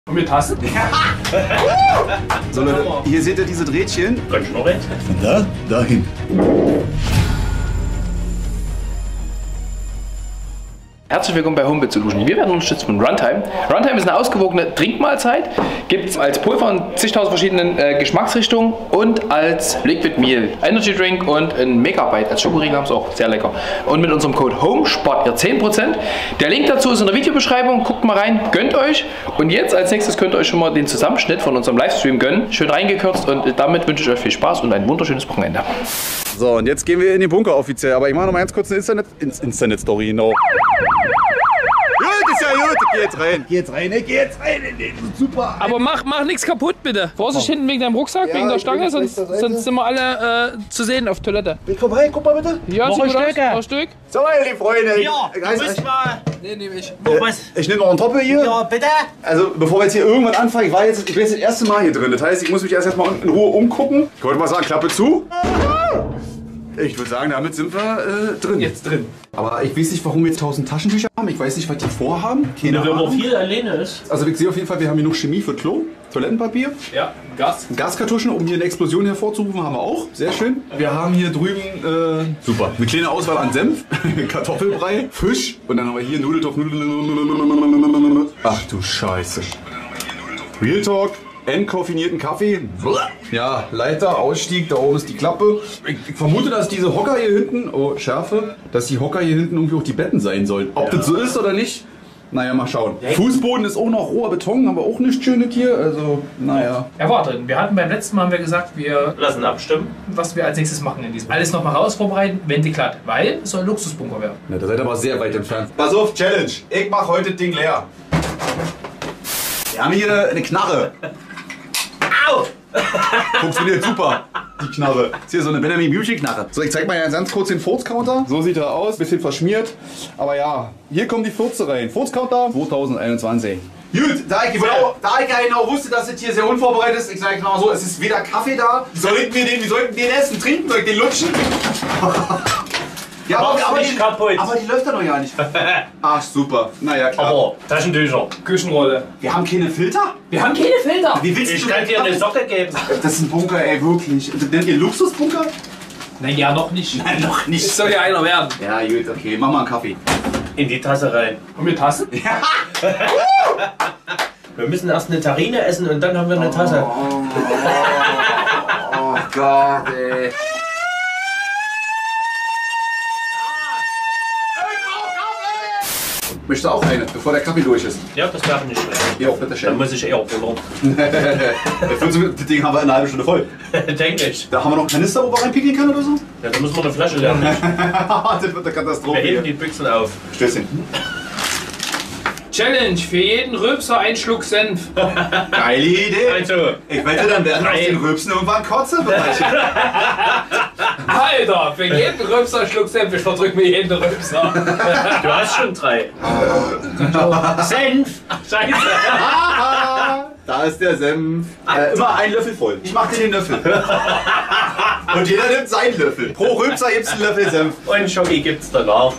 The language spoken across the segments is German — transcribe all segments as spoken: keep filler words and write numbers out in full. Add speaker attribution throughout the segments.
Speaker 1: Und mit Tassen?
Speaker 2: So Leute, hier seht ihr diese Drehtchen.
Speaker 3: Ganz schnorren.
Speaker 2: Von da, dahin.
Speaker 1: Herzlich willkommen bei Homebit Solution. Wir werden unterstützt von Runtime. Runtime ist eine ausgewogene Trinkmahlzeit. Gibt es als Pulver in zigtausend verschiedenen äh, Geschmacksrichtungen und als Liquid Meal. Energy Drink und ein Megabyte als Schokoriegel haben es auch. Sehr lecker. Und mit unserem Code HOME spart ihr zehn Prozent. Der Link dazu ist in der Videobeschreibung. Guckt mal rein, gönnt euch. Und jetzt als nächstes könnt ihr euch schon mal den Zusammenschnitt von unserem Livestream gönnen. Schön reingekürzt und damit wünsche ich euch viel Spaß und ein wunderschönes Wochenende.
Speaker 2: So, und jetzt gehen wir in den Bunker offiziell. Aber ich mache noch mal ganz kurz eine Internet, Internet-Story. Genau. Gut, ist ja gut. Geh jetzt rein. Geh jetzt rein, ne? Geh jetzt rein. Super.
Speaker 4: Aber mach, mach nichts kaputt, bitte. Vorsicht hinten wegen deinem Rucksack,
Speaker 2: Ja,
Speaker 4: wegen der
Speaker 2: ich bin
Speaker 4: Stange,
Speaker 2: jetzt
Speaker 4: sonst,
Speaker 2: rechts zur Seite.
Speaker 4: sonst sind wir alle äh, zu sehen auf Toilette.
Speaker 2: Ich komm rein, guck mal bitte.
Speaker 4: Ja,
Speaker 3: Noch
Speaker 4: sieht
Speaker 3: ein
Speaker 4: gut aus.
Speaker 3: Stück.
Speaker 4: Noch ein Stück.
Speaker 2: So, meine lieben Freunde.
Speaker 3: Ja,
Speaker 2: ich,
Speaker 3: du musst mal.
Speaker 4: Nee, nehme ich.
Speaker 3: Noch was?
Speaker 2: ich nehme noch einen Toppel hier.
Speaker 3: Ja, bitte.
Speaker 2: Also, bevor wir jetzt hier irgendwann anfangen, ich war jetzt, ich bin jetzt das erste Mal hier drin. Das heißt, ich muss mich erst erstmal in Ruhe umgucken. Ich wollte mal sagen, Klappe zu. Ich würde sagen, damit sind wir äh, drin.
Speaker 1: Jetzt drin.
Speaker 2: Aber ich weiß nicht, warum wir jetzt tausend Taschentücher haben. Ich weiß nicht, was die vorhaben. Keine
Speaker 3: Wenn man
Speaker 2: Ahnung.
Speaker 3: viel alleine ist.
Speaker 2: Also ich sehe auf jeden Fall, wir haben genug Chemie für Klo, Toilettenpapier,
Speaker 1: Ja, Gas.
Speaker 2: Gaskartuschen, um hier eine Explosion hervorzurufen, haben wir auch. Sehr schön. Wir haben hier drüben, äh, super, eine kleine Auswahl an Senf, Kartoffelbrei, Fisch und dann haben wir hier Nudeltopf. Ach du Scheiße. Real Talk. Entkoffinierten Kaffee. Ja, Leiter, Ausstieg, da oben ist die Klappe. Ich, ich vermute, dass diese Hocker hier hinten, oh, Schärfe, dass die Hocker hier hinten irgendwie auch die Betten sein sollen. Ob das so ist oder nicht, naja, mal schauen. Fußboden ist auch noch roher Beton, haben wir auch nichts Schönes hier, also, naja.
Speaker 1: Ja, warte, wir hatten beim letzten Mal haben wir gesagt, wir,
Speaker 3: Lassen abstimmen.
Speaker 1: was wir als nächstes machen in diesem. Alles nochmal raus vorbereiten, wenn die glatt, weil es soll ein Luxusbunker werden.
Speaker 2: Na, da seid ihr aber sehr weit entfernt. Pass auf, Challenge. Ich mach heute das Ding leer. Wir haben hier eine Knarre.
Speaker 3: Au!
Speaker 2: Funktioniert super, die Knarre. Das ist hier so eine Benjamin Blümchen Knarre. So, ich zeig mal ganz kurz den Furz-Counter. So sieht er aus, bisschen verschmiert. Aber ja, hier kommen die Furze rein. Furz-Counter zweitausendeinundzwanzig. Gut, da ich, genau, da ich ja genau wusste, dass es hier sehr unvorbereitet ist, ich sage genau so, es ist weder Kaffee da. Sollten wir den, wir sollten den essen, trinken, soll ich den lutschen? Ja, aber,
Speaker 3: Mach's
Speaker 2: aber,
Speaker 3: nicht
Speaker 2: die,
Speaker 3: kaputt.
Speaker 2: aber die läuft da noch ja nicht. Ach, super. Naja, klar.
Speaker 3: Aber Taschentücher.
Speaker 1: Küchenrolle.
Speaker 2: Wir haben keine Filter?
Speaker 1: Wir haben keine Filter.
Speaker 2: Wie willst
Speaker 3: Ich
Speaker 2: du
Speaker 3: kann dir eine Socke geben.
Speaker 2: Das ist ein Bunker, ey, wirklich. Nennt ihr Luxusbunker?
Speaker 1: Naja, noch nicht.
Speaker 2: Nein, noch nicht.
Speaker 1: Es soll ja einer werden.
Speaker 2: Ja, gut, okay. Mach mal einen Kaffee.
Speaker 3: In die Tasse rein.
Speaker 1: Und mit Tassen?
Speaker 3: Wir müssen erst eine Terrine essen und dann haben wir eine Tasse.
Speaker 2: Oh, oh Gott, ey. Möchtest du auch eine, bevor der Kaffee durch ist?
Speaker 3: Ja, das wäre nicht schlecht.
Speaker 2: Hier auch bitte
Speaker 3: Dann
Speaker 2: schön.
Speaker 3: muss ich eher pullern.
Speaker 2: Das Ding haben wir in einer halben Stunde voll.
Speaker 3: Denke ich.
Speaker 2: Da haben wir noch einen Kanister, wo wir reinpickeln können oder so?
Speaker 3: Ja, da muss man eine Flasche lernen.
Speaker 2: Das wird eine Katastrophe.
Speaker 3: Wir heben
Speaker 2: hier.
Speaker 3: die Büchsen auf.
Speaker 2: Stößchen.
Speaker 1: Challenge, für jeden Rülpser ein Schluck Senf.
Speaker 2: Geile Idee.
Speaker 3: Also,
Speaker 2: Ich wette, dann werden aus
Speaker 3: Nein.
Speaker 2: den Rülpsen irgendwann Kotze bereichen.
Speaker 1: Alter, für jeden Rülpser ein Schluck Senf. Ich verdrück mir jeden Rülpser.
Speaker 3: du hast schon drei. Senf! Scheiße!
Speaker 2: Da ist der Senf. Äh, immer ein Löffel voll. Ich mach dir den Löffel. Und jeder nimmt seinen Löffel. Pro Rülpser gibt's einen Löffel Senf.
Speaker 3: Und Schoki gibt's danach.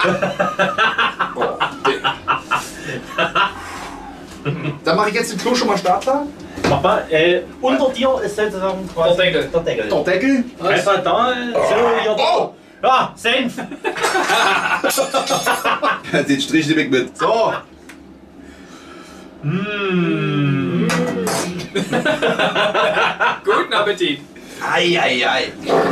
Speaker 2: Dann mache ich jetzt den Klo schon mal startklar.
Speaker 3: Mach mal, äh, unter dir ist sozusagen quasi
Speaker 1: Der Deckel.
Speaker 3: Der Deckel.
Speaker 2: Der Deckel.
Speaker 3: Einfach da, so, hier.
Speaker 2: Oh!
Speaker 3: Ja, Senf!
Speaker 2: Den Strich nehme ich mit. So.
Speaker 1: Guten Appetit.
Speaker 2: Eieiei.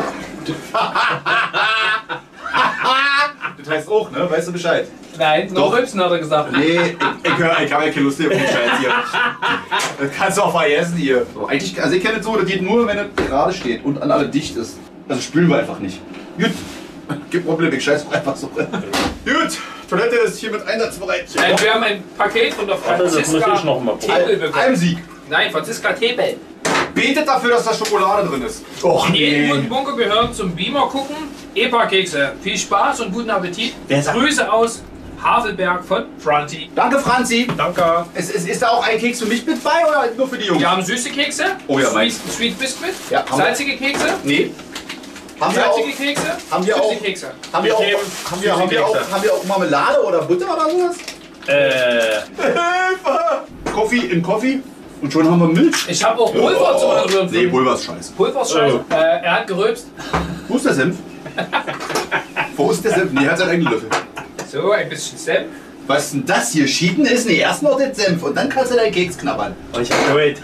Speaker 2: Das heißt auch, ne? Weißt du Bescheid?
Speaker 1: Nein,
Speaker 2: Doch.
Speaker 1: noch Rülpsen hat er gesagt.
Speaker 2: Nee, ich, ich, hör, ich habe ja keine Lust hier auf den Scheiß hier. Das kannst du auch vergessen hier. So, eigentlich, also ich kenne es so, das geht nur, wenn es gerade steht und an alle dicht ist. Also spülen wir einfach nicht. Gut. Gibt Problem, ich scheiß einfach so. Gut. Toilette ist hier mit einsatzbereit.
Speaker 1: Nein, wir haben ein Paket von der
Speaker 3: Warte, das muss
Speaker 1: Franziska
Speaker 3: ich noch mal probieren.
Speaker 1: Tebel bekommen.
Speaker 2: Almsieg.
Speaker 1: Nein, Franziska Tebel.
Speaker 2: Betet dafür, dass da Schokolade drin ist. Och
Speaker 1: Jeden
Speaker 2: nee.
Speaker 1: guten Bunker gehören zum Beamer gucken. E P A-Kekse. Viel Spaß und guten Appetit.
Speaker 3: Wer sagt-
Speaker 1: Grüße aus Havelberg von Franti.
Speaker 2: Danke, Franzi.
Speaker 3: Danke.
Speaker 2: Es, es, ist da auch ein Keks für mich mit bei oder nur für die Jungs?
Speaker 1: Wir haben süße Kekse.
Speaker 2: Oh ja,
Speaker 1: Sweet,
Speaker 2: meins.
Speaker 1: Sweet Biscuit.
Speaker 2: Ja, haben wir.
Speaker 1: Salzige Kekse.
Speaker 2: Nee. Haben wir auch,
Speaker 1: Salzige Kekse.
Speaker 2: haben wir
Speaker 1: süße
Speaker 2: auch-
Speaker 1: Kekse.
Speaker 2: haben wir auch,
Speaker 3: Wir nehmen
Speaker 2: haben wir, haben wir auch,
Speaker 3: Süßigkekse.
Speaker 2: haben wir auch Marmelade oder Butter oder sowas?
Speaker 3: Äh.
Speaker 2: Hilfe! Coffee in Coffee. Und schon haben wir Milch.
Speaker 4: Ich habe auch Pulver zum Rühren.
Speaker 2: Nee, Pulver ist scheiße.
Speaker 4: Pulver ist scheiße. Äh, er hat gerülpst.
Speaker 2: Wo ist der Senf? Wo ist der Senf? Nee, er hat seinen eigenen Löffel.
Speaker 4: So, ein bisschen Senf.
Speaker 2: Was denn das hier? Schieden ist? Nee, erst noch den Senf und dann kannst du deinen Keks knabbern.
Speaker 3: Oh, ich hab Leid.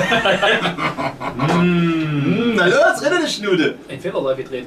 Speaker 2: mm, na los, rede die Schnude.
Speaker 4: Ein Federläufe treten.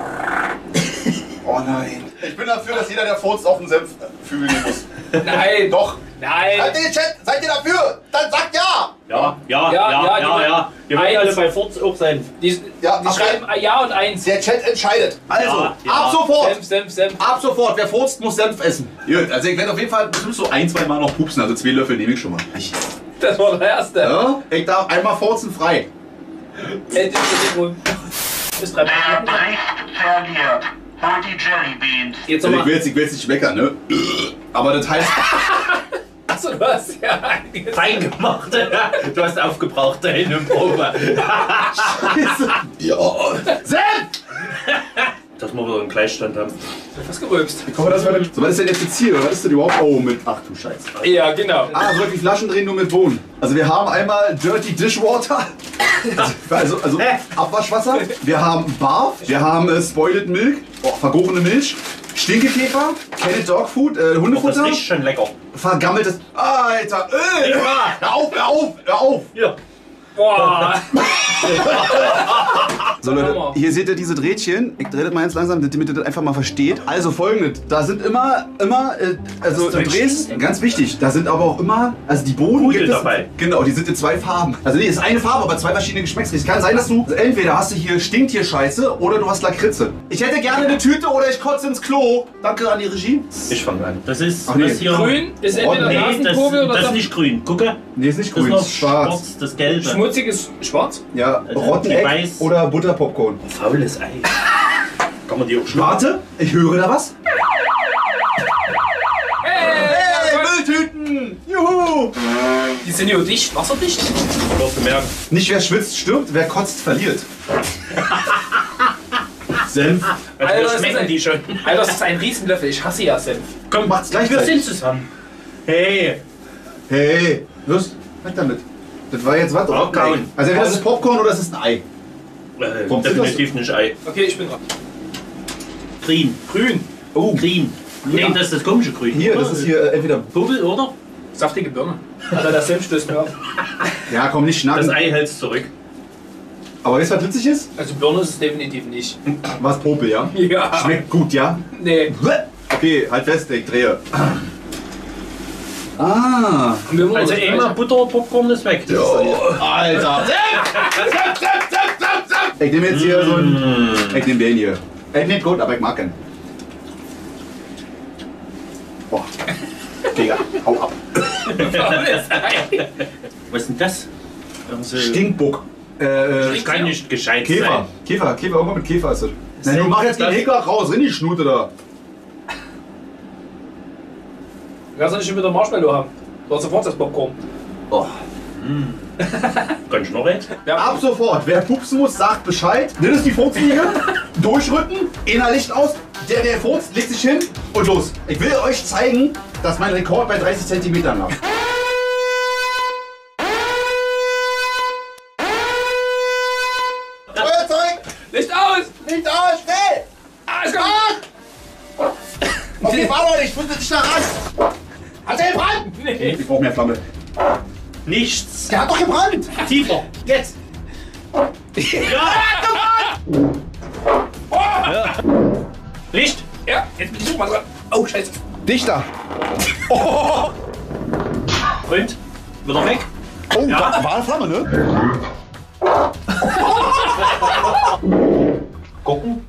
Speaker 2: Oh nein. Ich bin dafür, dass jeder, der furzt, auf den Senf fühlen muss.
Speaker 4: Nein.
Speaker 2: Doch.
Speaker 4: Nein.
Speaker 2: Seid ihr, Chat, seid ihr dafür? Dann sagt ja.
Speaker 3: Ja, ja, ja,
Speaker 4: Ja,
Speaker 3: ja,
Speaker 4: ja,
Speaker 3: ja.
Speaker 4: die-
Speaker 3: ja. Wir wollen
Speaker 4: Eins.
Speaker 3: alle bei Furz auch sein.
Speaker 4: Die,
Speaker 2: Ja,
Speaker 4: die
Speaker 2: ach,
Speaker 4: schreiben Ja und Eins.
Speaker 2: Der Chat entscheidet. Also,
Speaker 3: Ja, ja.
Speaker 2: ab sofort.
Speaker 4: Senf, Senf, Senf.
Speaker 2: Ab sofort. Wer furzt, muss Senf essen. Gut, also ich werde auf jeden Fall bestimmt so ein, zwei Mal noch pupsen. Also zwei Löffel nehme ich schon mal.
Speaker 4: Das war der erste.
Speaker 2: Ja, ich darf einmal furzen frei.
Speaker 4: Endlich ist es Bis drei.
Speaker 5: Der Bericht verliert. Hol die Jelly Beans.
Speaker 4: Jetzt
Speaker 2: Also ich
Speaker 4: nochmal.
Speaker 2: will jetzt, ich will jetzt nicht meckern, ne? Aber das heißt...
Speaker 4: Achso, du hast ja einiges.
Speaker 3: Fein gemacht. Du hast aufgebraucht in der Probe.
Speaker 2: ja. Senf!
Speaker 3: Dass wir wieder einen Gleichstand haben.
Speaker 4: Was gerülpst.
Speaker 2: Ich hoffe, das war so, was ist denn jetzt das Ziel? Oder was ist denn überhaupt? Oh, mit... Ach du Scheiße.
Speaker 4: Ja, genau.
Speaker 2: Ah, soll ich die Flaschen drehen nur mit Bohnen? Also wir haben einmal Dirty Dishwater, also, also Abwaschwasser. Wir haben Barf, wir haben äh, Spoiled Milk, oh, vergorene Milch, Stinkekäfer, Canned Dog Food, äh,
Speaker 3: Oh, das
Speaker 2: Hundefutter,
Speaker 3: riecht schon lecker.
Speaker 2: vergammeltes... Alter, Öl!
Speaker 3: Ja.
Speaker 2: Hör auf, hör auf, hör auf!
Speaker 3: Ja.
Speaker 4: Boah.
Speaker 2: So Leute, hier seht ihr diese Drehtchen. Ich drehe das mal ganz langsam, damit ihr das einfach mal versteht. Also folgendes, da sind immer, immer, äh, also du drehst, ganz wichtig, da sind aber auch immer, also die Bohnen
Speaker 3: Pudel
Speaker 2: gibt es,
Speaker 3: dabei.
Speaker 2: genau, die sind in zwei Farben. Also nee, ist eine Farbe, aber zwei verschiedene Geschmacksrichtungen. Es kann sein, dass du, also entweder hast du hier Stinktierscheiße oder du hast Lakritze. Ich hätte gerne eine Tüte oder ich kotze ins Klo. Danke an die Regie.
Speaker 3: Ich fange an. Das ist
Speaker 2: Ach nee.
Speaker 3: das hier.
Speaker 4: Grün ist entweder
Speaker 3: Nee, das,
Speaker 4: Nasenkurbel oder
Speaker 3: das ist
Speaker 4: Saft-
Speaker 3: nicht grün. Gucke.
Speaker 2: Nee, ist nicht
Speaker 3: Das ist
Speaker 2: grün,
Speaker 3: noch
Speaker 2: ist schwarz.
Speaker 3: schwarz, das Gelbe.
Speaker 4: Schmutziges Schwarz?
Speaker 2: Ja,
Speaker 3: Also,
Speaker 2: Rotteneck
Speaker 3: die weiß-
Speaker 2: oder Butterpopcorn.
Speaker 3: Faules Ei. Kann man die auch schlucken?
Speaker 2: Warte, ich höre da was.
Speaker 4: Hey!
Speaker 2: Hey, Mülltüten! Juhu!
Speaker 4: Die sind ja dicht, wasserdicht.
Speaker 3: Wirst du merken.
Speaker 2: Nicht wer schwitzt stirbt, wer kotzt verliert. Senf.
Speaker 3: Also
Speaker 4: Alter,
Speaker 3: wir
Speaker 4: das
Speaker 3: schmecken
Speaker 4: ist ein-
Speaker 3: die schon.
Speaker 4: Alter, das ist ein Riesenlöffel. Ich hasse ja Senf.
Speaker 3: Komm,
Speaker 2: Macht's gleich
Speaker 3: wir
Speaker 2: gleich.
Speaker 3: sind zusammen. Hey.
Speaker 2: Hey, los, weg damit. Das war jetzt was? oder?
Speaker 3: Popcorn.
Speaker 2: Nein. Also entweder das ist Popcorn oder das ist ein Ei.
Speaker 3: Äh,
Speaker 2: Warum sind
Speaker 3: definitiv nicht Ei.
Speaker 4: Okay, ich bin dran.
Speaker 3: Grün.
Speaker 4: Grün.
Speaker 2: Oh,
Speaker 3: Grün. Nee, das ist das komische Grün.
Speaker 2: hier,
Speaker 3: oder?
Speaker 2: das ist hier äh, entweder...
Speaker 3: Puddel, oder?
Speaker 4: Saftige Birne. Alter, der Senf stößt mir auf.
Speaker 2: Ja, komm, nicht
Speaker 3: Das
Speaker 2: schnacken.
Speaker 3: Ei hältst zurück.
Speaker 2: Aber weißt du, was witzig ist?
Speaker 4: Also Birne ist es definitiv nicht.
Speaker 2: Was Popel, ja?
Speaker 4: Ja.
Speaker 2: Schmeckt gut, ja?
Speaker 4: Nee.
Speaker 2: Okay, halt fest, ich drehe. Ah.
Speaker 4: Und wir wollen
Speaker 3: Also
Speaker 4: das
Speaker 3: immer
Speaker 4: Gleiche.
Speaker 3: Butter, Popcorn ist weg.
Speaker 2: Alter. Ich nehme jetzt hier so einen... Ich nehme den hier. Ich nehme gut, aber ich mag ihn. Boah. Digga, hau ab.
Speaker 3: Was ist denn das? Also,
Speaker 2: Stinkbuck. Äh,
Speaker 3: Das kann nicht gescheit
Speaker 2: Käfer.
Speaker 3: sein.
Speaker 2: Käfer, Käfer, irgendwo mit Käfer ist das. Nein, du mach jetzt den Hickler raus, in die Schnute da.
Speaker 4: Du kannst doch nicht schon wieder Marshmallow haben. Du hast sofort das Popcorn.
Speaker 2: Oh.
Speaker 3: Kann ich noch reden?
Speaker 2: Ab sofort, wer pupsen muss, sagt Bescheid. Das ist die Furzliege. Durchrücken, einer Licht aus. Der, der furzt, legt sich hin und los. Ich will euch zeigen, dass mein Rekord bei dreißig Zentimetern lag. Feuerzeug!
Speaker 4: Licht aus!
Speaker 2: Licht aus, schnell!
Speaker 4: Ah, es kommt!
Speaker 2: Okay, warte, ich muss dich da ran. Hat der gebrannt?
Speaker 4: Nee.
Speaker 2: Ich brauch mehr Flamme.
Speaker 3: Nichts.
Speaker 2: Der hat doch gebrannt.
Speaker 3: Tiefer. Jetzt. Licht.
Speaker 4: Ja, jetzt bin ich mal dran. Oh, scheiße.
Speaker 2: Dichter.
Speaker 3: Und? Wieder weg.
Speaker 2: Oh, war, war eine Flamme, ne?
Speaker 3: Gucken.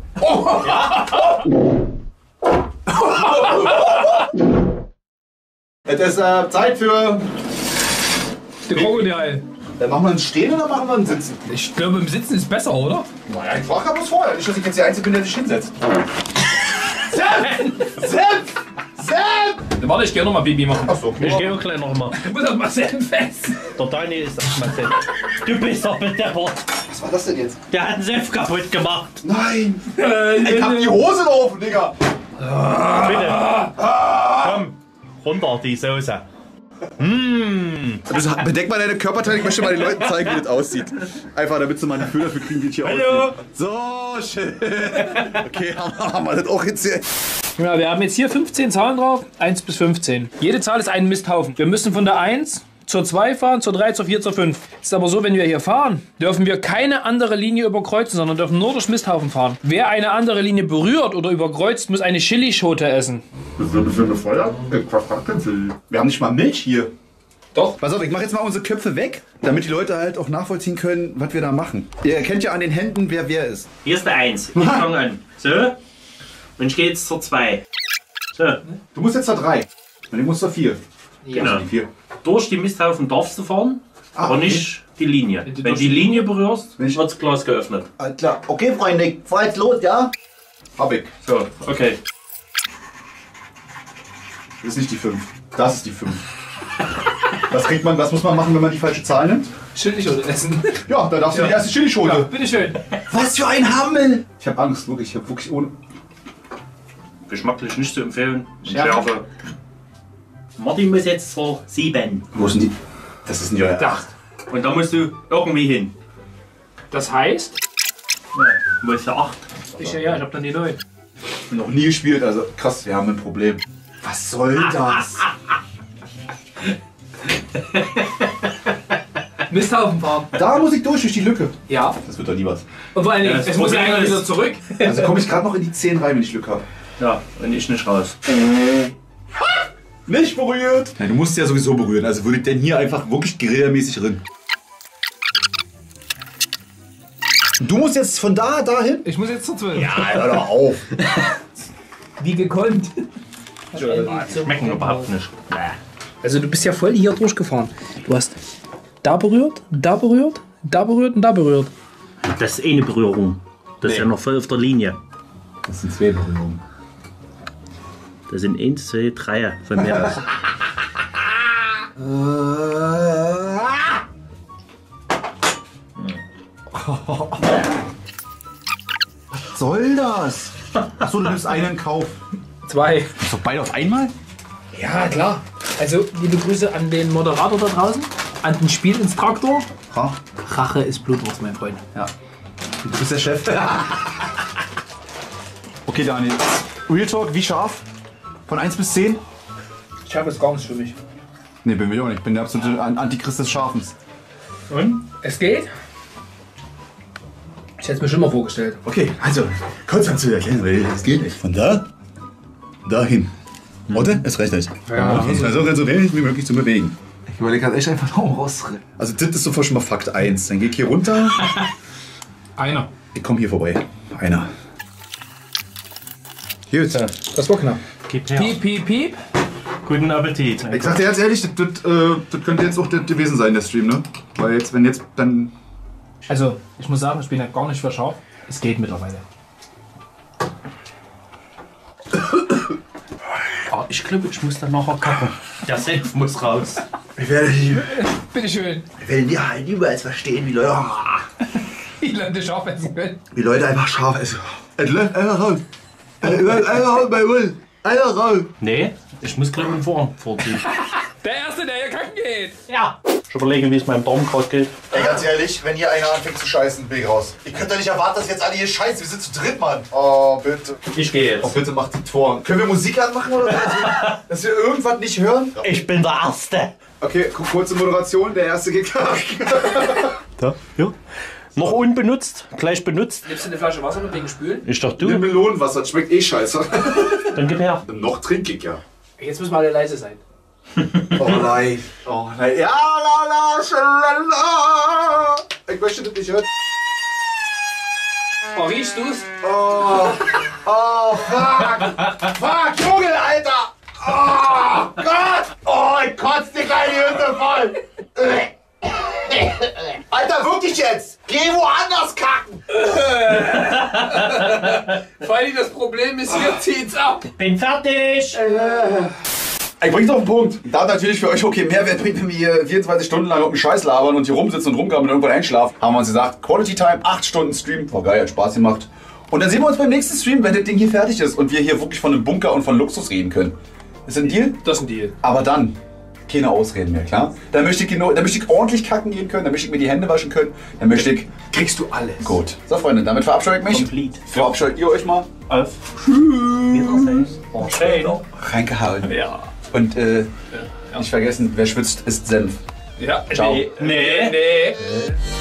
Speaker 2: Es ist äh, Zeit für...
Speaker 4: Der Krokodil.
Speaker 2: Dann machen wir einen Stehen oder machen wir einen Sitzen?
Speaker 4: Ich glaube, im Sitzen ist besser, oder?
Speaker 2: Naja, ich frage bloß vorher. Nicht, dass ich jetzt der Einzige bin, der sich hinsetzt. Senf! Senf! Senf!
Speaker 4: Dann warte, ich geh noch mal Baby machen.
Speaker 2: Achso,
Speaker 3: Ich gehe auch gleich noch mal.
Speaker 4: Ich muss das mal Senf essen.
Speaker 3: Der Dani ist das mal Senf. Du bist doch bedeppert.
Speaker 2: was war das denn jetzt?
Speaker 3: Der hat den Senf kaputt gemacht.
Speaker 2: Nein! Ich hab die Hose drauf, Digga!
Speaker 3: Bitte. Komm. runter, die Soße. Mmh.
Speaker 2: Also, bedeck mal deine Körperteile, ich möchte mal den Leuten zeigen, wie das aussieht. Einfach, damit sie mal ein Gefühl dafür kriegen, wie es hier
Speaker 3: Hallo.
Speaker 2: aussieht. So, schön. Okay, haben wir das auch jetzt hier.
Speaker 4: Ja, wir haben jetzt hier fünfzehn Zahlen drauf, eins bis fünfzehn. Jede Zahl ist ein Misthaufen. Wir müssen von der eins zur zwei fahren, zur drei, zur vier, zur fünf. Ist aber so, wenn wir hier fahren, dürfen wir keine andere Linie überkreuzen, sondern dürfen nur durch Misthaufen fahren. Wer eine andere Linie berührt oder überkreuzt, muss eine Chilischote essen.
Speaker 2: Das wird bestimmt Feuer. Wir haben nicht mal Milch hier.
Speaker 4: Doch.
Speaker 2: Pass auf, ich mache jetzt mal unsere Köpfe weg, damit die Leute halt auch nachvollziehen können, was wir da machen. Ihr erkennt ja an den Händen, wer wer ist.
Speaker 3: Hier ist der eins. Ich fange an. So. Und ich gehe jetzt zur zwei. So.
Speaker 2: Du musst jetzt zur drei. Und ich muss zur vier.
Speaker 3: Genau.
Speaker 2: Die vier.
Speaker 3: Durch die Misthaufen darfst du fahren,
Speaker 2: Ah,
Speaker 3: aber
Speaker 2: okay.
Speaker 3: nicht die Linie.
Speaker 4: du
Speaker 3: Wenn
Speaker 4: durch
Speaker 3: die
Speaker 4: die-
Speaker 3: Linie berührst,
Speaker 2: Wenn ich-
Speaker 3: wird das Glas geöffnet.
Speaker 2: Alles klar. Okay, Freunde, ich fahr jetzt los, ja? Hab ich.
Speaker 3: So, okay.
Speaker 2: Das ist nicht die fünf. Das ist die fünf. Was kriegt man, was muss man machen, wenn man die falsche Zahl nimmt?
Speaker 4: Chilischote essen.
Speaker 2: Ja, da darfst du die erste Chilischote.
Speaker 4: Ja, bitteschön.
Speaker 2: Was für ein Hammel! Ich hab Angst, wirklich. Ich hab wirklich ohne.
Speaker 3: Geschmacklich nicht zu empfehlen.
Speaker 4: Schärfe.
Speaker 3: Schärfe. Martin muss jetzt zur sieben.
Speaker 2: Wo sind die? Das ist nicht euer
Speaker 4: Acht.
Speaker 3: Und da musst du irgendwie hin.
Speaker 4: Das heißt,
Speaker 3: Wo ist der acht?
Speaker 4: ich, ja, ich hab dann die neun.
Speaker 2: Noch nie gespielt, also krass, wir haben ein Problem. Was soll das?
Speaker 4: Misthaufen fahren.
Speaker 2: Da muss ich durch, durch die Lücke.
Speaker 4: Ja.
Speaker 2: Das wird doch nie was.
Speaker 4: Und vor allen Dingen,
Speaker 3: Ja, das
Speaker 4: es muss ja
Speaker 3: Problem
Speaker 4: einer
Speaker 3: ist-
Speaker 4: wieder zurück.
Speaker 2: Also komme ich gerade noch in die zehn rein, wenn ich Glück habe.
Speaker 3: Ja, und ich nicht raus.
Speaker 2: Nicht berührt! Nein, du musst ja sowieso berühren, also würde ich denn hier einfach wirklich guerillamäßig rein. Du musst jetzt von da dahin?
Speaker 4: Ich muss jetzt zur zwölf.
Speaker 2: Ja, hör doch auf.
Speaker 4: Wie gekonnt.
Speaker 3: Schmecken überhaupt nicht.
Speaker 4: Also du bist ja voll hier durchgefahren. Du hast da berührt, da berührt, da berührt und da berührt.
Speaker 3: Das ist eh eine Berührung. Das ist ja noch voll auf der Linie.
Speaker 2: Das sind zwei Berührungen.
Speaker 3: Das sind eins, zwei, drei von mir aus.
Speaker 2: Was soll das? Achso, du nimmst einen in Kauf.
Speaker 4: Zwei.
Speaker 2: Ist doch beide auf einmal?
Speaker 4: Ja, klar. Also, liebe Grüße an den Moderator da draußen, an den Spielinstruktor.
Speaker 2: Ha?
Speaker 4: Rache ist Blutwurst, mein Freund.
Speaker 2: Ja. Du bist der Chef. Okay, Daniel. Real Talk, wie scharf? Von eins bis zehn?
Speaker 4: Ich habe es gar nicht für mich.
Speaker 2: Ne, bin ich auch nicht. Ich bin der absolute An- Antichrist des Scharfens.
Speaker 4: Und? Es geht? Ich hätte es mir schon mal vorgestellt.
Speaker 2: Okay, also, kurz mal zu erklären, weil es geht nicht. Von da, dahin. Oder? Es reicht nicht.
Speaker 4: Ja.
Speaker 2: Okay. Also, so wenig wie möglich zu bewegen.
Speaker 6: Ich überlege halt echt einfach noch rausrennen.
Speaker 2: Also, das ist sofort schon mal Fakt eins. Dann geh ich hier runter.
Speaker 4: Einer.
Speaker 2: Ich komme hier vorbei. Einer. Hier ist er.
Speaker 4: Das war knapp.
Speaker 3: Gib her.
Speaker 4: Piep, piep, piep.
Speaker 3: Guten Appetit.
Speaker 2: Ich sag dir ganz ehrlich, das, das, äh, das könnte jetzt auch das gewesen sein, der Stream, ne? Weil jetzt, wenn jetzt dann.
Speaker 4: Also, ich muss sagen, ich bin ja gar nicht verscharft. Es geht mittlerweile.
Speaker 3: Oh, ich glaube, ich muss dann nachher kacken. Der Senf muss raus.
Speaker 2: Ich werde die,
Speaker 4: Bitteschön.
Speaker 2: ich werde die halt niemals verstehen, wie Leute,
Speaker 4: Wie Leute scharf essen können.
Speaker 2: wie Leute einfach scharf essen. Einfach raus. Einfach raus bei Mund. Einfach raus.
Speaker 3: Nee, ich muss glaube ich vor, vorziehen.
Speaker 4: Der Erste, der hier kacken geht.
Speaker 3: Ja. Ich überlege, wie es meinem Darm gerade geht.
Speaker 2: Ey, ganz ehrlich, wenn hier einer anfängt zu scheißen, bin ich raus. Ihr könnt doch nicht erwarten, dass jetzt alle hier scheißen. Wir sind zu dritt, Mann. Oh, bitte.
Speaker 3: Ich gehe
Speaker 2: Oh,
Speaker 3: jetzt.
Speaker 2: bitte macht die Tor. Können wir Musik anmachen oder was? Dass wir irgendwas nicht hören?
Speaker 3: Ich bin der Erste.
Speaker 2: Okay, ku- kurze Moderation. Der erste geht kacken.
Speaker 3: Da? Ja. Noch unbenutzt, gleich benutzt.
Speaker 4: Nimmst du eine Flasche Wasser mit wegen Spülen?
Speaker 3: Ich dachte
Speaker 2: Nimm
Speaker 3: du,
Speaker 2: Melonenwasser, das schmeckt eh scheiße.
Speaker 3: dann gib her.
Speaker 2: Noch trinke ich ja.
Speaker 4: Jetzt müssen wir alle leise sein.
Speaker 2: Oh nein. Oh nein. Ja, la, la, schalala. Ich möchte das nicht hören.
Speaker 4: Oh, riechst du's?
Speaker 2: Oh, oh, fuck. Fuck, Junge, Alter. Oh, Gott. Oh, ich kotze die kleine Hütte voll. Alter, wirklich jetzt. Geh woanders kacken.
Speaker 4: Vor allem das Problem ist, hier zieht's ab.
Speaker 3: Bin fertig.
Speaker 2: Ich bring's auf den Punkt. Da natürlich für euch okay Mehrwert bringt, wenn wir hier vierundzwanzig Stunden lang auf dem Scheiß labern und hier rumsitzen und rumgaben und irgendwann einschlafen, haben wir uns gesagt, Quality Time, acht Stunden Stream. War geil, hat Spaß gemacht. Und dann sehen wir uns beim nächsten Stream, wenn das Ding hier fertig ist und wir hier wirklich von einem Bunker und von Luxus reden können. Ist das ein Deal?
Speaker 4: Das ist ein Deal.
Speaker 2: Aber dann keine Ausreden mehr, klar? Dann möchte ich, genau, dann möchte ich ordentlich kacken gehen können, dann möchte ich mir die Hände waschen können, dann möchte ich...
Speaker 1: Kriegst du alles.
Speaker 2: Gut. So, Freunde, damit verabscheue ich mich.
Speaker 3: Complete.
Speaker 2: Verabscheut ihr euch mal.
Speaker 3: Auf Wiedersehen.
Speaker 4: Schön.
Speaker 2: Reingehauen.
Speaker 4: Ja.
Speaker 2: Und äh, nicht vergessen, wer schwitzt, ist Senf.
Speaker 4: Ja.
Speaker 2: Ciao.
Speaker 4: Nee. Nee. nee.